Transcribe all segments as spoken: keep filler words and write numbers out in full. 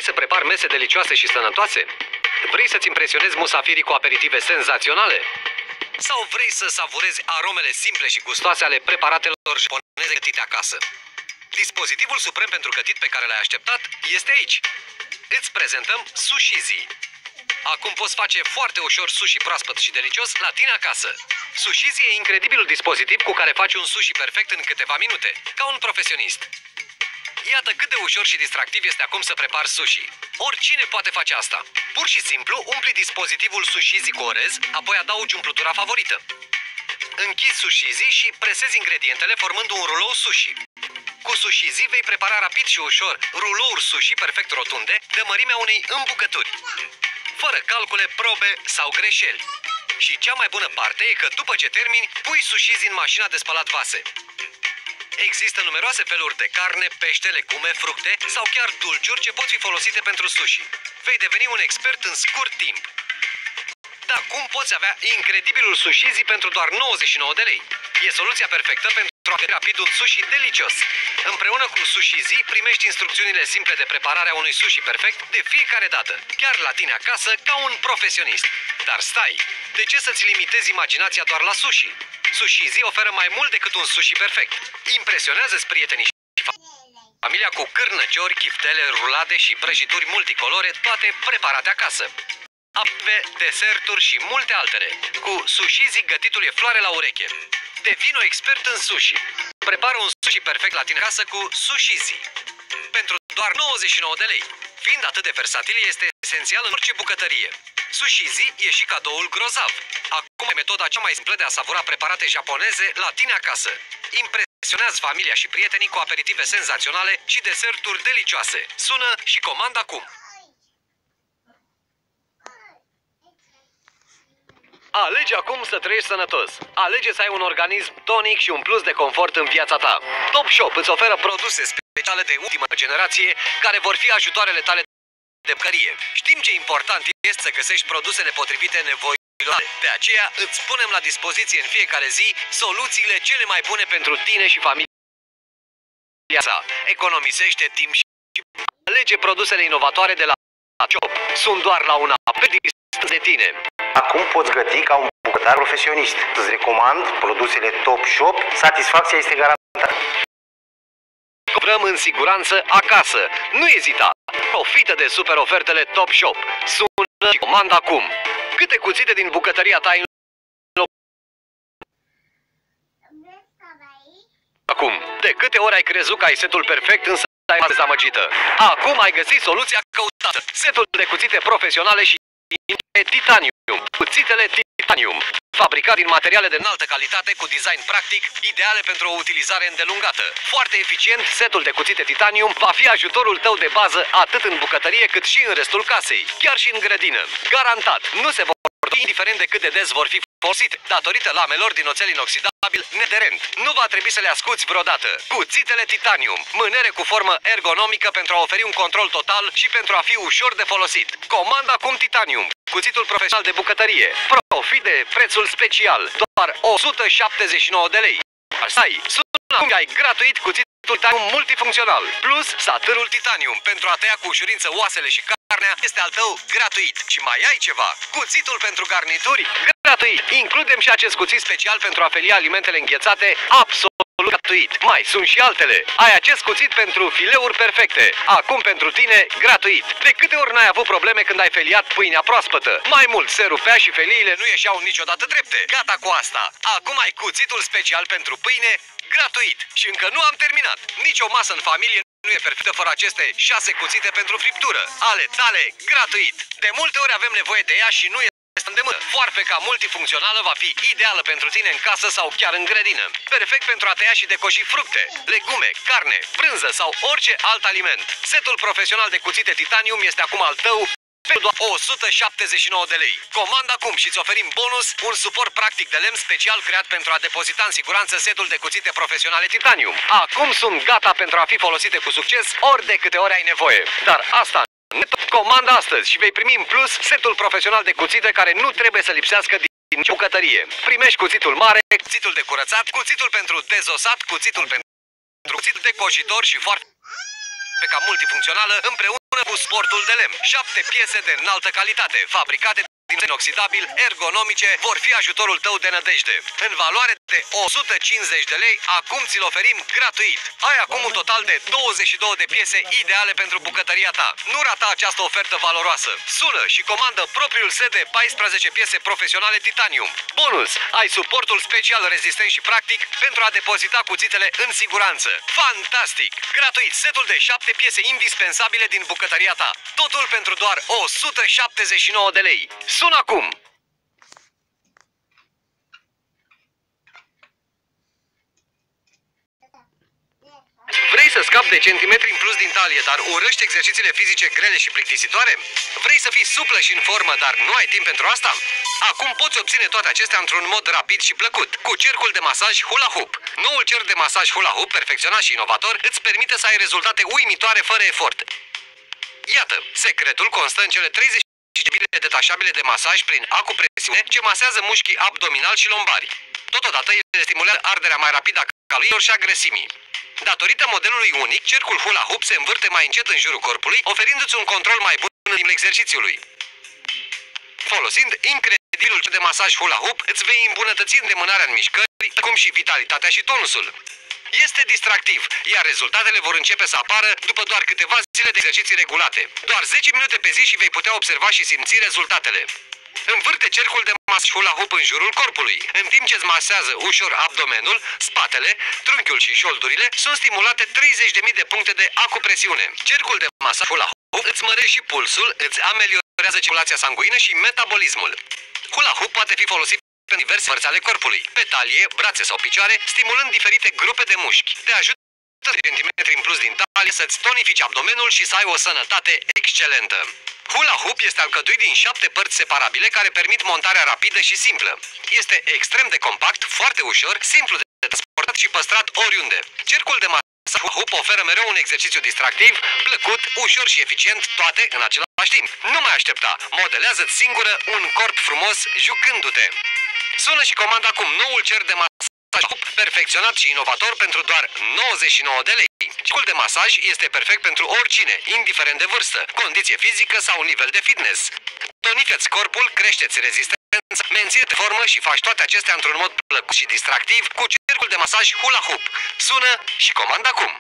să prepari mese delicioase și sănătoase? Vrei să-ți impresionezi musafirii cu aperitive senzaționale? Sau vrei să savurezi aromele simple și gustoase ale preparatelor japoneze gătite acasă? Dispozitivul suprem pentru gătit pe care l-ai așteptat este aici. Îți prezentăm Sushizi. Acum poți face foarte ușor sushi proaspăt și delicios la tine acasă. Sushizi e incredibilul dispozitiv cu care faci un sushi perfect în câteva minute, ca un profesionist. Iată cât de ușor și distractiv este acum să prepari sushi. Oricine poate face asta. Pur și simplu umpli dispozitivul Sushizi cu orez, apoi adaugi umplutura favorită. Închizi Sushizi și presezi ingredientele formând un rulou sushi. Cu Sushizi vei prepara rapid și ușor rulouri sushi perfect rotunde de mărimea unei îmbucături, fără calcule, probe sau greșeli. Și cea mai bună parte e că după ce termini, pui Sushizi în mașina de spălat vase. Există numeroase feluri de carne, pește, legume, fructe sau chiar dulciuri ce pot fi folosite pentru sushi. Vei deveni un expert în scurt timp. Dar cum poți avea incredibilul Sushizi pentru doar nouăzeci și nouă de lei? E soluția perfectă pentru a găti rapid un sushi delicios. Împreună cu Sushizi primești instrucțiunile simple de preparare a unui sushi perfect de fiecare dată, chiar la tine acasă, ca un profesionist. Dar stai, de ce să-ți limitezi imaginația doar la sushi? Sushizi oferă mai mult decât un sushi perfect. Impresionează-ți prietenii și familia cu cârnăciori, chiftele, rulade și prăjituri multicolore, toate preparate acasă. Apve, deserturi și multe altele. Cu Sushizi gătitul e floare la ureche. Devino expert în sushi. Prepară un sushi perfect la tine acasă cu Sushizi. Pentru doar nouăzeci și nouă de lei. Fiind atât de versatil, este esențial în orice bucătărie. Sushizi e și cadoul grozav. Acum e metoda cea mai simplă de a savura preparate japoneze la tine acasă. Impresionează familia și prietenii cu aperitive senzaționale și deserturi delicioase. Sună și comandă acum! Alege acum să trăiești sănătos. Alege să ai un organism tonic și un plus de confort în viața ta. Top Shop îți oferă produse speciale de ultimă generație care vor fi ajutoarele tale de bucărie. Știm ce important este să găsești produsele potrivite nevoilor. De aceea îți punem la dispoziție în fiecare zi soluțiile cele mai bune pentru tine și familia ta. Economisește timp și alege produsele inovatoare de la Shop. Sunt doar la un apel de tine. Acum poți găti ca un bucătar profesionist. Îți recomand produsele Top Shop. Satisfacția este garantată. Comprăm în siguranță acasă. Nu ezita! Profită de super ofertele Top Shop. Sună și comandă acum. Câte cuțite din bucătăria ta în acum? De câte ori ai crezut că ai setul perfect, însă ai fost dezamăgită? Acum ai găsit soluția căutată. Setul de cuțite profesionale și titanium. Cuțitele titanium. Fabricat din materiale de înaltă calitate cu design practic, ideale pentru o utilizare îndelungată. Foarte eficient, setul de cuțite titanium va fi ajutorul tău de bază atât în bucătărie cât și în restul casei, chiar și în grădină. Garantat, nu se vor folosi indiferent de cât de des vor fi folosite, datorită lamelor din oțel inoxidabil neaderent. Nu va trebui să le ascuți vreodată. Cuțitele titanium, mânere cu formă ergonomică pentru a oferi un control total și pentru a fi ușor de folosit. Comanda acum titanium, cuțitul profesional de bucătărie. Profit de prețul special, doar o sută șaptezeci și nouă de lei. Stai, sună acum, ai gratuit cuțitul titanium multifuncțional, plus satârul titanium pentru a tăia cu ușurință oasele și carnea este al tău gratuit. Și mai ai ceva, cuțitul pentru garnituri gratuit. Includem și acest cuțit special pentru a felia alimentele înghețate absolut gratuit. Mai sunt și altele. Ai acest cuțit pentru fileuri perfecte. Acum pentru tine gratuit. De câte ori n-ai avut probleme când ai feliat pâinea proaspătă? Mai mult, se rupea și feliile nu ieșeau niciodată drepte. Gata cu asta. Acum ai cuțitul special pentru pâine gratuit. Și încă nu am terminat. Nici o masă în familie nu e perfectă fără aceste șase cuțite pentru friptură. Ale tale gratuit. De multe ori avem nevoie de ea și nu e de mână. Foarfeca multifuncțională va fi ideală pentru tine în casă sau chiar în grădină. Perfect pentru a tăia și decoji fructe, legume, carne, brânză sau orice alt aliment. Setul profesional de cuțite titanium este acum al tău pentru doar o sută șaptezeci și nouă de lei. Comandă acum și îți oferim bonus un suport practic de lemn special creat pentru a depozita în siguranță setul de cuțite profesionale titanium. Acum sunt gata pentru a fi folosite cu succes ori de câte ori ai nevoie. Dar asta comandă astăzi și vei primi în plus setul profesional de cuțite care nu trebuie să lipsească din bucătărie. Primești cuțitul mare, cuțitul de curățat, cuțitul pentru dezosat, cuțitul pentru cuțit de cojitor și foarte ca multifuncțională împreună cu sportul de lemn. Șapte piese de înaltă calitate, fabricate din inoxidabil, ergonomice, vor fi ajutorul tău de nădejde. În valoare de o sută cincizeci de lei, acum ți-l oferim gratuit. Ai acum un total de douăzeci și două de piese ideale pentru bucătăria ta. Nu rata această ofertă valoroasă. Sună și comandă propriul set de paisprezece piese profesionale Titanium. Bonus! Ai suportul special rezistent și practic pentru a depozita cuțitele în siguranță. Fantastic! Gratuit setul de șapte piese indispensabile din bucătăria ta. Totul pentru doar o sută șaptezeci și nouă de lei. Sună acum! Vrei să scapi de centimetri în plus din talie, dar urăști exercițiile fizice grele și plictisitoare? Vrei să fii suplă și în formă, dar nu ai timp pentru asta? Acum poți obține toate acestea într-un mod rapid și plăcut, cu cercul de masaj Hula Hoop. Noul cerc de masaj Hula Hoop, perfecționat și inovator, îți permite să ai rezultate uimitoare fără efort. Iată, secretul constă în cele treizeci și cinci bile detașabile de masaj prin acupresiune ce masează mușchii abdominali și lombari. Totodată, ele stimulează arderea mai rapidă a calorilor și a grăsimii. Datorită modelului unic, cercul Hula Hoop se învârte mai încet în jurul corpului, oferindu-ți un control mai bun în timpul exercițiului. Folosind incredibilul de masaj Hula Hoop, îți vei îmbunătăți îndemânarea în mișcări, cum și vitalitatea și tonusul. Este distractiv, iar rezultatele vor începe să apară după doar câteva zile de exerciții regulate. Doar zece minute pe zi și vei putea observa și simți rezultatele. Învârte cercul de masaj Hula Hoop în jurul corpului. În timp ce îți masează ușor abdomenul, spatele, trunchiul și șoldurile, sunt stimulate treizeci de mii de puncte de acupresiune. Cercul de masaj Hula Hoop îți mărește și pulsul, îți ameliorează circulația sanguină și metabolismul. Hula Hoop poate fi folosit în diverse părți ale corpului, pe talie, brațe sau picioare, stimulând diferite grupe de mușchi. Te ajută centimetri în plus din talie să-ți tonifici abdomenul și să ai o sănătate excelentă. Hula Hoop este alcătuit din șapte părți separabile care permit montarea rapidă și simplă. Este extrem de compact, foarte ușor, simplu de transportat și păstrat oriunde. Cercul de masaj Hula Hoop oferă mereu un exercițiu distractiv, plăcut, ușor și eficient, toate în același timp. Nu mai aștepta, modelează-ți singură un corp frumos jucându-te. Sună și comanda acum noul cer de masaj perfecționat și inovator pentru doar nouăzeci și nouă de lei. Cercul de masaj este perfect pentru oricine, indiferent de vârstă, condiție fizică sau nivel de fitness. Tonifică-ți corpul, crește-ți rezistența, menține-te formă și faci toate acestea într-un mod plăcut și distractiv cu cercul de masaj Hula Hoop. Sună și comanda acum!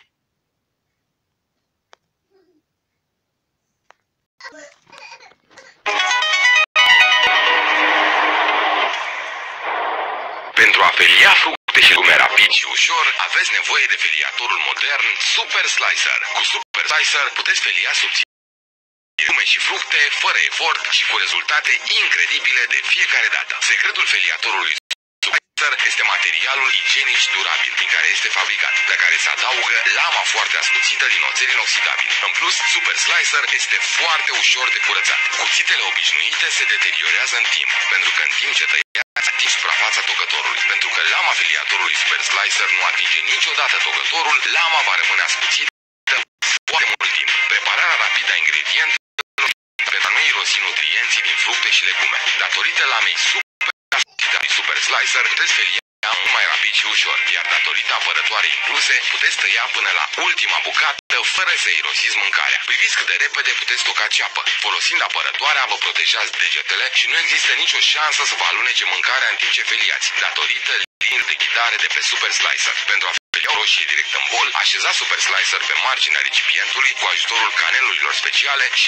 Pentru a felia fructe și legume rapid și ușor, aveți nevoie de feliatorul modern Super Slicer. Cu Super Slicer puteți felia subțiri legume și fructe fără efort și cu rezultate incredibile de fiecare dată. Secretul feliatorului Super Slicer este materialul igienic și durabil din care este fabricat, la care se adaugă lama foarte ascuțită din oțel inoxidabil. În plus, Super Slicer este foarte ușor de curățat. Cuțitele obișnuite se deteriorează în timp, pentru că în timp ce tăiați ating suprafața tocătorului. Pentru că lama feliatorului Super Slicer nu atinge niciodată tocătorul, lama va rămâne ascuțită foarte mult timp. Prepararea rapidă a ingredientelor pentru a nu irosi nutrienții din fructe și legume. Datorită lamei super Super Slicer puteți felia mult mai rapid și ușor, iar datorită apărătoarei incluse, puteți tăia până la ultima bucată fără să irosiți mâncarea. Priviți cât de repede puteți toca ceapă. Folosind apărătoarea, vă protejați degetele și nu există nicio șansă să vă alunece mâncarea în timp ce feliați, datorită liniilor de ghidare de pe Super Slicer. Pentru a felia o roșie direct în bol, așezați Super Slicer pe marginea recipientului cu ajutorul canelurilor speciale și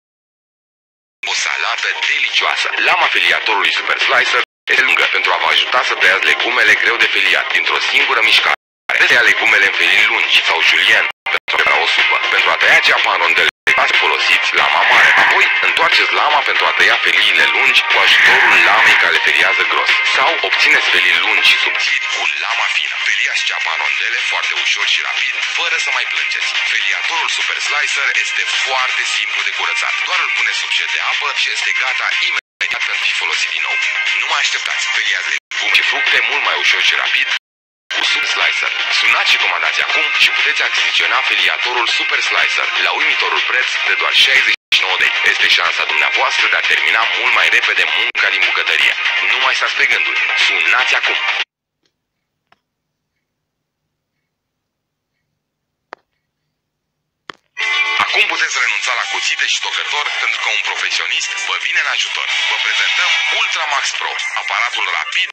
o salată delicioasă. Lama feliatorului Super Slicer este lungă pentru a vă ajuta să tăiați legumele greu de feliat dintr-o singură mișcare. Puteți tăia legumele în felii lungi sau julienne pentru a prepara o supă. Pentru a tăia ceapa în rondele, folosiți lama mare. Apoi, întoarceți lama pentru a tăia feliile lungi cu ajutorul lamei care feliază gros. Sau obțineți felii lungi și subțiri cu lama fină. Feliați ceapa în rondele foarte ușor și rapid, fără să mai plângeți. Feliatorul Super Slicer este foarte simplu de curățat. Doar îl puneți sub jet de apă și este gata imediat pentru a fi folosit din nou. Nu mai așteptați, feliați legume și fructe mult mai ușor și rapid cu Super Slicer. Sunați și comandați acum și puteți achiziționa feliatorul Super Slicer la uimitorul preț de doar șaizeci și nouă de lei. Este șansa dumneavoastră de a termina mult mai repede munca din bucătărie. Nu mai stați pe gânduri. Sunați acum! Acum puteți renunța la cuțite și tocător pentru că un profesionist vă vine în ajutor. Vă prezentăm Ultramax Pro, aparatul rapid,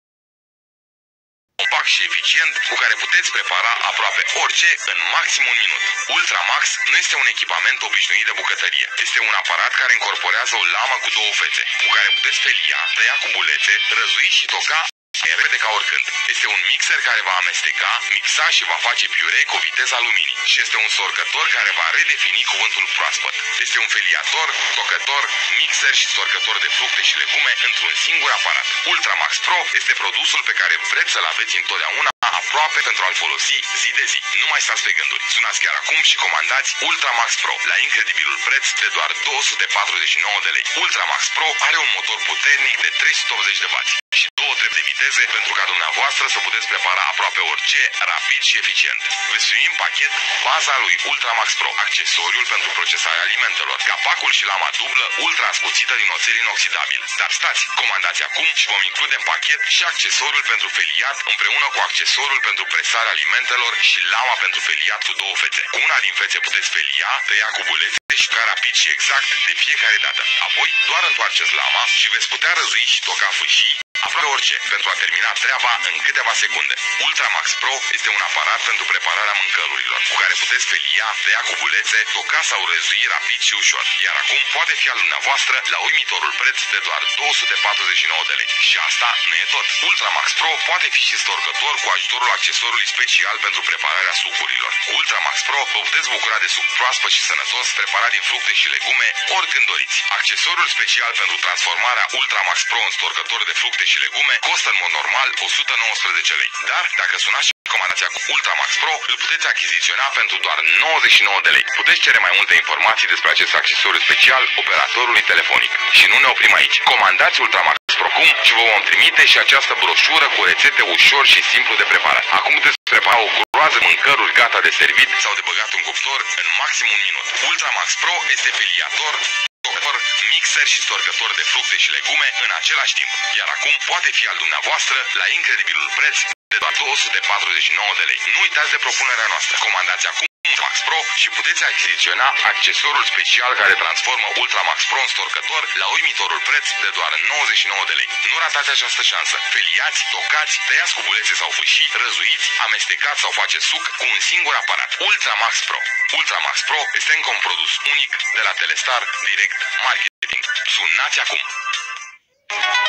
compact și eficient cu care puteți prepara aproape orice în maxim un minut. Ultramax nu este un echipament obișnuit de bucătărie. Este un aparat care incorporează o lamă cu două fețe, cu care puteți felia, tăia cu bulețe, răzui și toca mai repede ca oricând. Este un mixer care va amesteca, mixa și va face piure cu viteza luminii. Și este un sorcător care va redefini cuvântul proaspăt. Este un feliator, tocător, mixer și sorcător de fructe și legume într-un singur aparat. Ultramax Pro este produsul pe care vreți să-l aveți întotdeauna aproape pentru a-l folosi zi de zi. Nu mai stați pe gânduri. Sunați chiar acum și comandați Ultramax Pro la incredibilul preț de doar două sute patruzeci și nouă de lei. Ultramax Pro are un motor puternic de trei sute optzeci de wați și două trepte de viteze pentru ca dumneavoastră să puteți prepara aproape orice, rapid și eficient. Veți primi în pachet baza lui Ultramax Pro, accesoriul pentru procesarea alimentelor, capacul și lama dublă ultra ascuțită din oțel inoxidabil. Dar stați, comandați acum și vom include în pachet și accesoriul pentru feliat împreună cu accesoriul pentru presarea alimentelor și lama pentru feliat cu două fețe. Cu una din fețe puteți felia, tăia cu bulețe și toca rapid și exact de fiecare dată. Apoi doar întoarceți lama și veți putea răzui și toca fâșii aproape orice, pentru a termina treaba în câteva secunde. Ultramax Pro este un aparat pentru prepararea mâncărurilor, cu care puteți felia, tăia cu bulețe, toca sau răzui rapid și ușor. Iar acum poate fi al dumneavoastră la uimitorul preț de doar două sute patruzeci și nouă de lei. Și asta nu e tot. Ultramax Pro poate fi și storcător cu ajutorul accesoriului special pentru prepararea sucurilor. Cu Ultramax Pro vă puteți bucura de suc proaspăt și sănătos preparat din fructe și legume oricând doriți. Accesoriul special pentru transformarea Ultramax Pro în storcător de fructe și legume costă în mod normal o sută nouăsprezece lei. Dar dacă sunați și comandați cu Ultramax Pro, îl puteți achiziționa pentru doar nouăzeci și nouă de lei. Puteți cere mai multe informații despre acest accesoriu special operatorului telefonic. Și nu ne oprim aici. Comandați Ultramax Pro acum și vă vom trimite și această broșură cu rețete ușor și simplu de preparat. Acum puteți prepara o groază mâncăruri gata de servit sau de băgat în cuptor în maxim un minut. Ultramax Pro este feliator, mixer și storcător de fructe și legume în același timp. Iar acum poate fi al dumneavoastră la incredibilul preț de doar două sute patruzeci și nouă de lei. Nu uitați de propunerea noastră. Comandați acum Ultramax Pro și puteți achiziționa accesoriul special care transformă Ultramax Pro în storcător la uimitorul preț de doar nouăzeci și nouă de lei. Nu ratați această șansă. Feliați, tocați, tăiați cu bulețe sau fâșii, răzuiți, amestecați sau faceți suc cu un singur aparat. Ultramax Pro. Ultramax Pro este încă un produs unic de la Telestar Direct Marketing. Sunați acum!